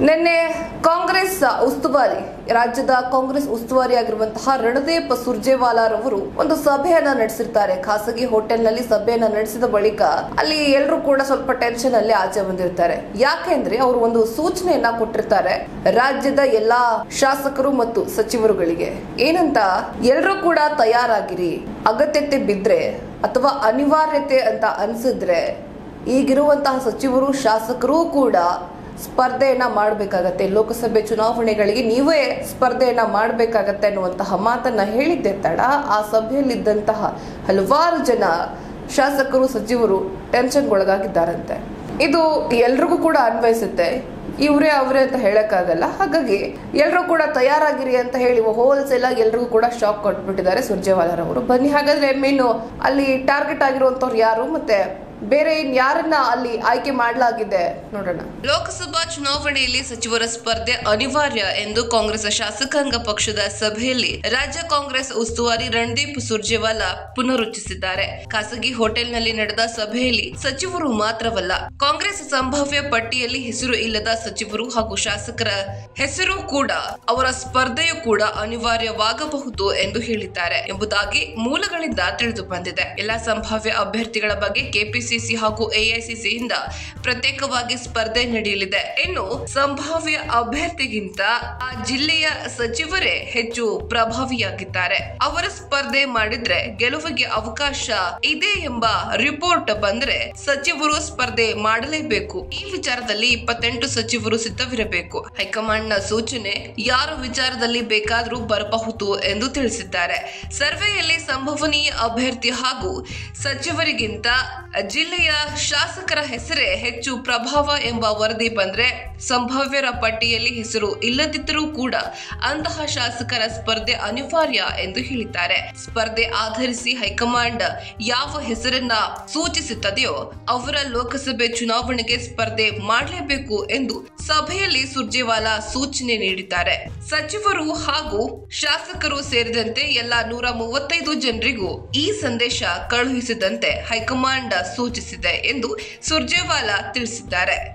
ನಿನ್ನೆ ಕಾಂಗ್ರೆಸ್ ಉಸ್ತುವಾರಿ ರಾಜ್ಯದ ಕಾಂಗ್ರೆಸ್ ಉಸ್ತುವಾರಿಯಾಗಿರುವಂತಹ ರಣದೀಪ್ ಸುರ್ಜೇವಾಲಾರವರು ಒಂದು ಸಭೆಯನ್ನ ನಡೆಸಿರ್ತಾರೆ. ಖಾಸಗಿ ಹೋಟೆಲ್ನಲ್ಲಿ ಸಭೆಯನ್ನ ನಡೆಸಿದ ಬಳಿಕ ಅಲ್ಲಿ ಎಲ್ಲರೂ ಕೂಡ ಸ್ವಲ್ಪ ಟೆನ್ಷನ್ ಅಲ್ಲಿ ಆಚೆ ಬಂದಿರ್ತಾರೆ. ಯಾಕೆಂದ್ರೆ ಅವರು ಒಂದು ಸೂಚನೆಯನ್ನ ಕೊಟ್ಟಿರ್ತಾರೆ ರಾಜ್ಯದ ಎಲ್ಲಾ ಶಾಸಕರು ಮತ್ತು ಸಚಿವರುಗಳಿಗೆ. ಏನಂತ, ಎಲ್ಲರೂ ಕೂಡ ತಯಾರಾಗಿರಿ, ಅಗತ್ಯತೆ ಬಿದ್ರೆ ಅಥವಾ ಅನಿವಾರ್ಯತೆ ಅಂತ ಅನ್ಸಿದ್ರೆ ಈಗಿರುವಂತಹ ಸಚಿವರು ಶಾಸಕರು ಕೂಡ ಸ್ಪರ್ಧೆಯನ್ನ ಮಾಡಬೇಕಾಗತ್ತೆ. ಲೋಕಸಭೆ ಚುನಾವಣೆಗಳಿಗೆ ನೀವೇ ಸ್ಪರ್ಧೆಯನ್ನ ಮಾಡಬೇಕಾಗತ್ತೆ ಅನ್ನುವಂತಹ ಮಾತನ್ನ ಹೇಳಿದ್ದೆ ತಡ ಆ ಸಭೆಯಲ್ಲಿದ್ದಂತಹ ಹಲವಾರು ಜನ ಶಾಸಕರು ಸಚಿವರು ಟೆನ್ಷನ್ಗೊಳಗಾಗಿದ್ದಾರಂತೆ. ಇದು ಎಲ್ರಿಗೂ ಕೂಡ ಅನ್ವಯಿಸುತ್ತೆ, ಇವರೇ ಅವರೇ ಅಂತ ಹೇಳಕ್ಕಾಗಲ್ಲ. ಹಾಗಾಗಿ ಎಲ್ಲರೂ ಕೂಡ ತಯಾರಾಗಿರಿ ಅಂತ ಹೇಳಿ ಹೋಲ್ಸೇಲ್ ಆಗಿ ಎಲ್ರಿಗೂ ಕೂಡ ಶಾಕ್ ಕೊಟ್ಬಿಟ್ಟಿದ್ದಾರೆ ಸುರ್ಜೇವಾಲಾರವರು. ಬನ್ನಿ ಹಾಗಾದ್ರೆ ಮೇನು ಅಲ್ಲಿ ಟಾರ್ಗೆಟ್ ಆಗಿರುವಂತವ್ರು ಯಾರು ಮತ್ತೆ ಬೇರೆ ಯಾರನ್ನ ಅಲ್ಲಿ ಆಯ್ಕೆ ಮಾಡಲಾಗಿದೆ ನೋಡೋಣ. ಲೋಕಸಭಾ ಚುನಾವಣೆಯಲ್ಲಿ ಸಚಿವರ ಸ್ಪರ್ಧೆ ಅನಿವಾರ್ಯ ಎಂದು ಕಾಂಗ್ರೆಸ್ ಶಾಸಕಾಂಗ ಪಕ್ಷದ ಸಭೆಯಲ್ಲಿ ರಾಜ್ಯ ಕಾಂಗ್ರೆಸ್ ಉಸ್ತುವಾರಿ ರಣದೀಪ್ ಸುರ್ಜೇವಾಲಾ ಪುನರುಚ್ಚರಿಸಿದ್ದಾರೆ. ಖಾಸಗಿ ಹೋಟೆಲ್ನಲ್ಲಿ ನಡೆದ ಸಭೆಯಲ್ಲಿ ಸಚಿವರು ಮಾತ್ರವಲ್ಲ, ಕಾಂಗ್ರೆಸ್ ಸಂಭಾವ್ಯ ಪಟ್ಟಿಯಲ್ಲಿ ಹೆಸರು ಇಲ್ಲದ ಸಚಿವರು ಹಾಗೂ ಶಾಸಕರ ಹೆಸರು ಕೂಡ ಅವರ ಸ್ಪರ್ಧೆಯು ಕೂಡ ಅನಿವಾರ್ಯವಾಗಬಹುದು ಎಂದು ಹೇಳಿದ್ದಾರೆ ಎಂಬುದಾಗಿ ಮೂಲಗಳಿಂದ ತಿಳಿದು ಬಂದಿದೆ. ಎಲ್ಲಾ ಸಂಭಾವ್ಯ ಅಭ್ಯರ್ಥಿಗಳ ಬಗ್ಗೆ ಕೆಪಿಸಿಸಿ ಹಾಗೂ ಎಐಸಿಸಿಯಿಂದ ಪ್ರತ್ಯೇಕವಾಗಿ ಸ್ಪರ್ಧೆ ನಡೆಯಲಿದೆ. ಇನ್ನು ಸಂಭಾವ್ಯ ಅಭ್ಯರ್ಥಿಗಿಂತ ಆ ಜಿಲ್ಲೆಯ ಸಚಿವರೇ ಹೆಚ್ಚು ಪ್ರಭಾವಿಯಾಗಿದ್ದಾರೆ. ಅವರ ಸ್ಪರ್ಧೆ ಮಾಡಿದ್ರೆ ಗೆಲುವಿಗೆ ಅವಕಾಶ ಇದೆ ಎಂಬ ರಿಪೋರ್ಟ್ ಬಂದ್ರೆ ಸಚಿವರು ಸ್ಪರ್ಧೆ ಮಾಡಲೇಬೇಕು. ಈ ವಿಚಾರದಲ್ಲಿ 28 ಸಚಿವರು ಸಿದ್ಧವಿರಬೇಕು. ಹೈಕಮಾಂಡ್ ನ ಸೂಚನೆ ಯಾರ ವಿಚಾರದಲ್ಲಿ ಬೇಕಾದರೂ ಬರಬಹುದು ಎಂದು ತಿಳಿಸಿದ್ದಾರೆ. ಸರ್ವೆಯಲ್ಲಿ ಸಂಭವನೀಯ ಅಭ್ಯರ್ಥಿ ಹಾಗೂ ಸಚಿವರಿಗಿಂತ ಜಿಲ್ಲೆಯ ಶಾಸಕರ ಹೆಸರೇ ಹೆಚ್ಚು ಪ್ರಭಾವ ಎಂಬ ವರದಿ ಬಂದ್ರೆ ಸಂಭಾವ್ಯರ ಪಟ್ಟಿಯಲ್ಲಿ ಹೆಸರು ಇಲ್ಲದಿದ್ದರೂ ಕೂಡ ಅಂತಹ ಶಾಸಕರ ಸ್ಪರ್ಧೆ ಅನಿವಾರ್ಯ ಎಂದು ಹೇಳಿದ್ದಾರೆ. ಸ್ಪರ್ಧೆ ಆಧರಿಸಿ ಹೈಕಮಾಂಡ್ ಯಾವ ಹೆಸರನ್ನ ಸೂಚಿಸುತ್ತದೆಯೋ ಅವರ ಲೋಕಸಭೆ ಚುನಾವಣೆಗೆ ಸ್ಪರ್ಧೆ ಮಾಡಲೇಬೇಕು ಎಂದು ಸಭೆಯಲ್ಲಿ ಸುರ್ಜೇವಾಲಾ ಸೂಚನೆ ನೀಡಿದ್ದಾರೆ. ಸಚಿವರು ಹಾಗೂ ಶಾಸಕರು ಸೇರಿದಂತೆ ಎಲ್ಲ 135 ಜನರಿಗೂ ಈ ಸಂದೇಶ ಕಳುಹಿಸಿದಂತೆ ಹೈಕಮಾಂಡ್ ಸೂಚಿಸಿದೆ ಎಂದು ಸುರ್ಜೇವಾಲಾ ತಿಳಿಸಿದ್ದಾರೆ.